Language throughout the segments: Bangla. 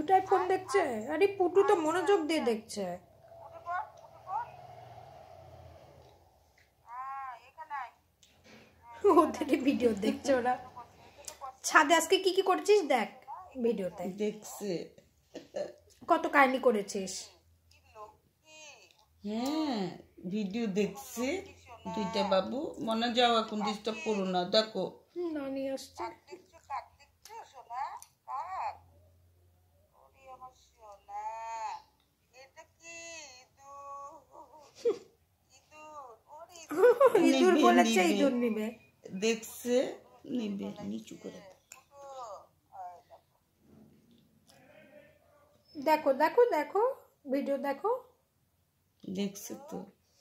পুটুটাই ফোন দেখছে। আরে পুটু তো মনোযোগ দিয়ে দেখছে। ওদের ভিডিও দেখছে ওরা। ছাদে আজকে কি কি করেছিস দেখ ভিডিওতে। দেখছে কত কাহিনী করেছিস। হ্যাঁ ভিডিও দেখছে দুইটা বাবু। মনে যাও এখন ডিস্টার্ব করো না, দেখো নানি আসছে। ইঁদুর বলেছে ইঁদুর নিবে, দেখছে নিবে। নিচু করে দেখো দেখো দেখো ভিডিও দেখো। দেখছে তো।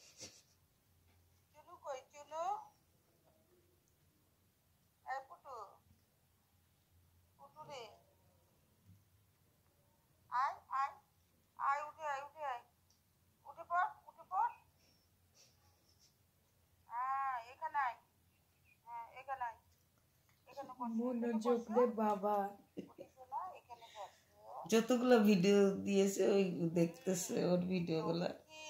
মনোযোগ দে বাবা। যতগুলো ভিডিও দিয়েছে ওই দেখতেছে ওর ভিডিও গুলা।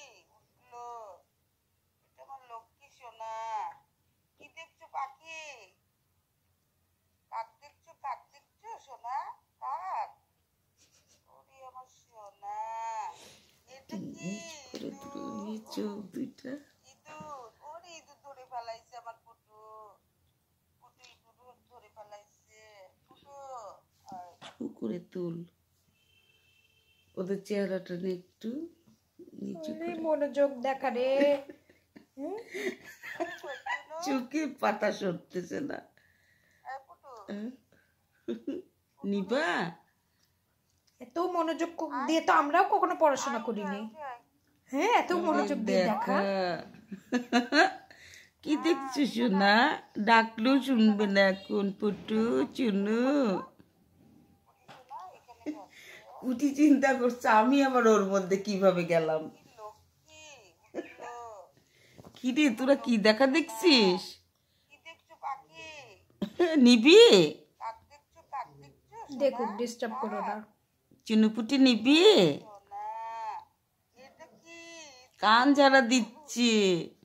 চোখ দুইটা করে তুল। ওদের চেহারাটা একটু নিচু করে। মনোযোগ দেখা রে। চোখে পাতা সরতেছে না। নিবা এত মনোযোগ দিয়ে তো আমরাও কখনো পড়াশোনা করিনি। হ্যাঁ এত মনোযোগ দিয়ে দেখা। কি দেখছো সোনা? ডাকলেও শুনবে না এখন পুটু চুনু। কুটি চিন্তা করছে আমি আবার ওর মধ্যে কিভাবে গেলাম। কি রে তোরা কি দেখা দেখছিস? নিবি? দেখুক ডিস্টার্ব করো না। চুনুপুটি নিবি? কান ঝাড়া দিচ্ছে।